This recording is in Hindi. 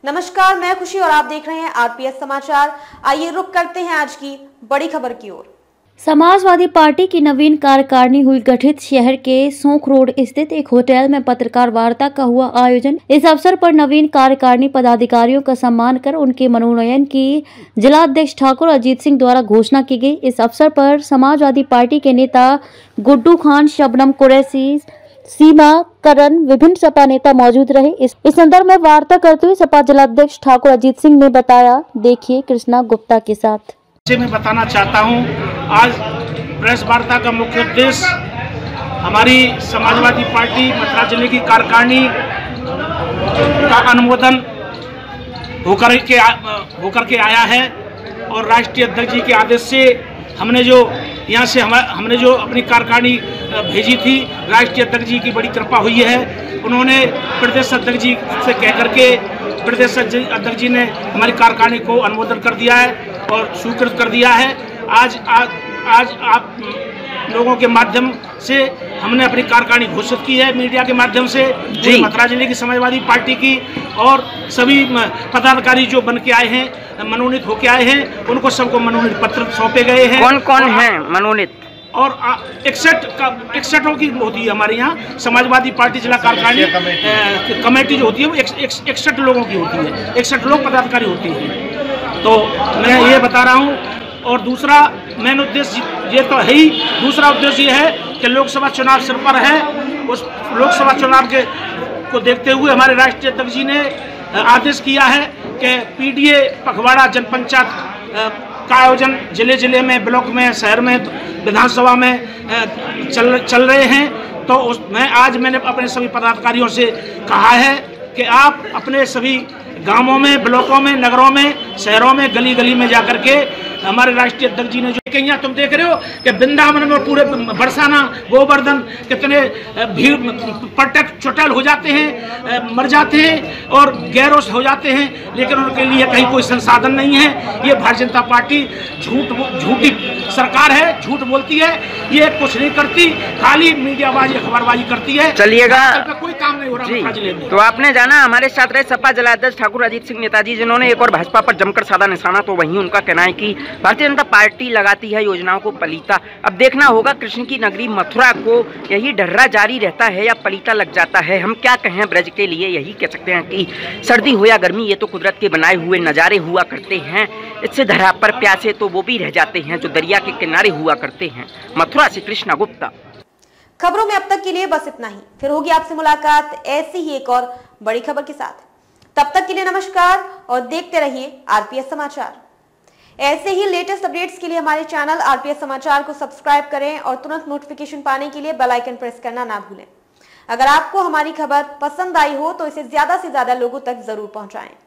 नमस्कार, मैं खुशी और आप देख रहे हैं आरपीएस समाचार। आइए रुक करते हैं आज की बड़ी खबर की ओर। समाजवादी पार्टी की नवीन कार्यकारिणी हुई गठित। शहर के सोंख रोड स्थित एक होटल में पत्रकार वार्ता का हुआ आयोजन। इस अवसर पर नवीन कार्यकारिणी पदाधिकारियों का सम्मान कर उनके मनोनयन की जिलाध्यक्ष ठाकुर अजीत सिंह द्वारा घोषणा की गई। इस अवसर पर समाजवादी पार्टी के नेता गुड्डू खान, शबनम कुरैशी, सीमा करण, विभिन्न सपा नेता मौजूद रहे। इस संदर्भ में वार्ता करते हुए सपा जिलाध्यक्ष ठाकुर अजीत सिंह ने बताया। देखिए कृष्णा गुप्ता के साथ। मैं बताना चाहता हूं, आज प्रेस वार्ता का मुख्य उद्देश्य हमारी समाजवादी पार्टी मथुरा जिले की कार्यकारिणी का अनुमोदन होकर के आया है और राष्ट्रीय अध्यक्ष जी के आदेश से हमने जो अपनी कार्यकारिणी भेजी थी, राष्ट्रीय अध्यक्ष जी की बड़ी कृपा हुई है। उन्होंने प्रदेश अध्यक्ष जी से कह करके प्रदेश अध्यक्ष जी ने हमारी कार्यकारिणी को अनुमोदन कर दिया है और स्वीकृत कर दिया है। आज आप लोगों के माध्यम से हमने अपनी कार्यकारिणी घोषित की है, मीडिया के माध्यम से। मथुरा जिले की समाजवादी पार्टी की और सभी पदाधिकारी जो बन के आए हैं, मनोनीत होके आए हैं, उनको सबको मनोनीत पत्र सौंपे गए हैं। कौन कौन हैं मनोनीत? और 61 की होती है हमारे यहाँ समाजवादी पार्टी जिला कार्यकारिणी कमेटी जो होती है वो 61 लोगों की होती है, 61 लोग पदाधिकारी होती है। तो मैं ये बता रहा हूँ। और दूसरा मेन उद्देश्य ये तो है ही, दूसरा उद्देश्य ये है कि लोकसभा चुनाव सिर पर है। उस लोकसभा चुनाव को देखते हुए हमारे राष्ट्रीय अध्यक्ष जी ने आदेश किया है कि पीडीए पखवाड़ा जनपंचायत का आयोजन जिले जिले में, ब्लॉक में, शहर में, विधानसभा में चल रहे हैं। तो मैंने अपने सभी पदाधिकारियों से कहा है कि आप अपने सभी गांवों में, ब्लॉकों में, नगरों में, शहरों में, गली गली में जाकर के हमारे राष्ट्रीय अध्यक्ष जी ने जो कहीं तुम देख रहे हो कि वृंदावन में पूरे बरसाना, गोवर्धन कितने भीड़ पर्यटक चुटैल हो जाते हैं, मर जाते हैं और गैरोस हो जाते हैं, लेकिन उनके लिए कहीं कोई संसाधन नहीं है। ये भारतीय जनता पार्टी झूठी सरकार है, झूठ बोलती है, ये कुछ नहीं करती, खाली मीडियाबाजी, अखबारबाजी करती है। चलिएगा, कोई काम नहीं हो रहा जिले में। तो आपने जाना हमारे साथ रहे सपा जिलाध्यक्ष ठाकुर अजीत सिंह नेताजी, जिन्होंने एक और भाजपा पर जमकर साधा निशाना। तो वहीं उनका कहना है कि भारतीय जनता पार्टी लगाती है योजनाओं को पलीता। अब देखना होगा कृष्ण की नगरी मथुरा को यही डर्रा जारी रहता है या पलीता लग जाता है। हम क्या कहें ब्रज के लिए, यही कह सकते हैं कि सर्दी हो या गर्मी, ये तो कुदरत के बनाए हुए नज़ारे हुआ करते हैं। इससे धरा पर प्यासे तो वो भी रह जाते हैं जो दरिया के किनारे हुआ करते हैं। मथुरा से कृष्णा गुप्ता। खबरों में अब तक के लिए बस इतना ही। फिर होगी आपसे मुलाकात ऐसी ही एक और बड़ी खबर के साथ। तब तक के लिए नमस्कार और देखते रहिए आरपीएस समाचार। ऐसे ही लेटेस्ट अपडेट्स के लिए हमारे चैनल आरपीएस समाचार को सब्सक्राइब करें और तुरंत नोटिफिकेशन पाने के लिए बेल आइकन प्रेस करना ना भूलें। अगर आपको हमारी खबर पसंद आई हो तो इसे ज्यादा से ज्यादा लोगों तक जरूर पहुंचाएं।